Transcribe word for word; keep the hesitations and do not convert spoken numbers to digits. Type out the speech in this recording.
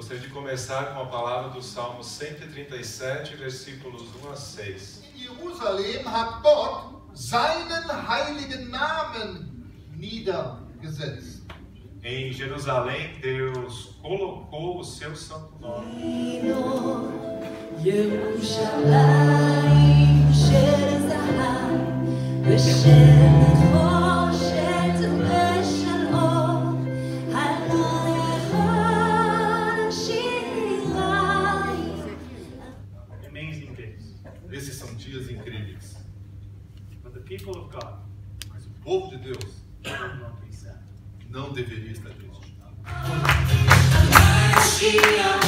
Gostaria de começar com a palavra do Salmo cento e trinta e sete, versículos um a seis. In Jerusalem hat Gott seinen heiligen Namen niedergesetzt. Em Jerusalém, Deus colocou o seu santo nome. Amazing days. Esses são dias incríveis. But the people of God Mas o povo de Deus should not be sad. não deveria estar triste. She